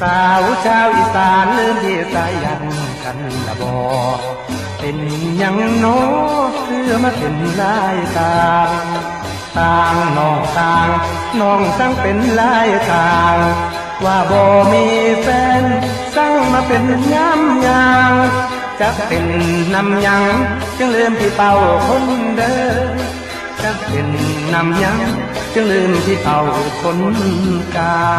สาวชาวอีสานลืมที่สายันกันละบ่เป็นยังโน้คือมาเป็นลายต่างน้องต่างน้องสั่งเป็นลายต่างว่าบ่มีแฟนสั่งมาเป็นย้ำยางจะเป็นนำยังจึงลืมที่เป่าคนเดิมจะเป็นนำยังจึงลืมที่เป่าคนเก่า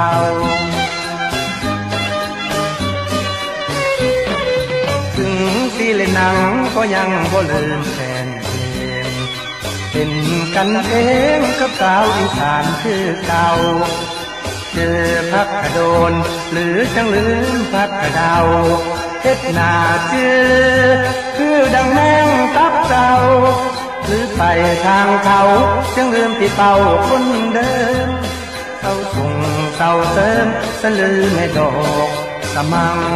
ถึงที่เล่นหนังก็ยังบ่ลืมแฟนเพลงเป็นกันเองกับสาวอีสานคือเก่าเจอพักกระโดนหรือจังลืมพักกระเดาเฮ็ดหน้าเจือคือดังแมงตับเก่าหรือไปทางเขาจังลืมที่เป่าคนเดิมเขาส่งเต่าเติมสลือไม่ดอกสมัง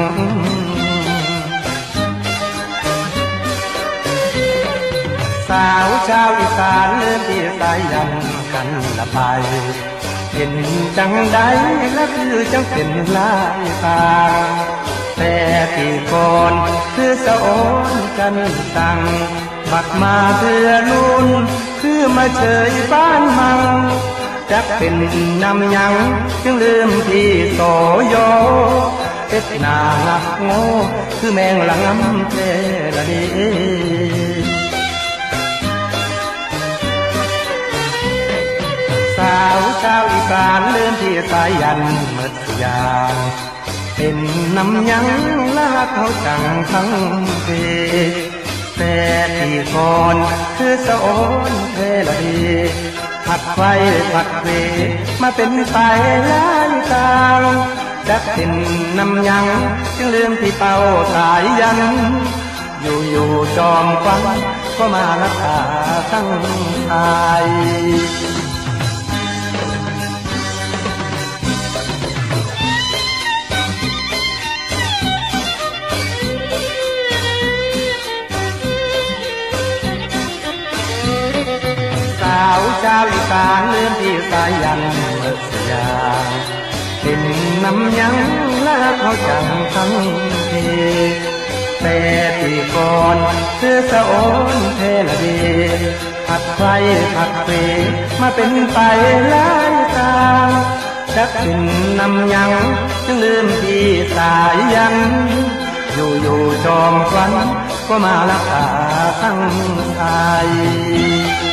สาวชาวอีสานลืมที่สายันกันละไปเป็นจังใดและคือจังเป็นลายตาแต่ปีก่อนคือสะโอนกันสั่งบัดมาเพื่อนุ่นคือมาเฉยบ้านมังจักเป็นนำยังจึงลืมที่โสโยเอ็ดหน้าหลักโง่คือแมงหลังเทระดีสาวชาวอีสานลืมที่สายันหมดอย่างเป็นน้ำยังละเขาจังทั้งเพแต่ที่ก่อนคือสะโอนเทละดีผัดไฟผัดเวมาเป็นไฟลายตาจะเป็นน้ำยังจึงลืมที่เป่าสายยันอยู่จอมควันก็มารักษาทั้งไทยสาวชาวอีสานลืมที่สายันหมดอย่างเป็นน้ำยังและเขาจังทั้งเพแต่ที่ก่อนคือสะโอนเทละดีผัดไฟผัดเฟมาเป็นไปหลายตาจะเป็นน้ำยังจึงลืมที่สายยันอยู่จอมควันก็มารักษาทั้งไทย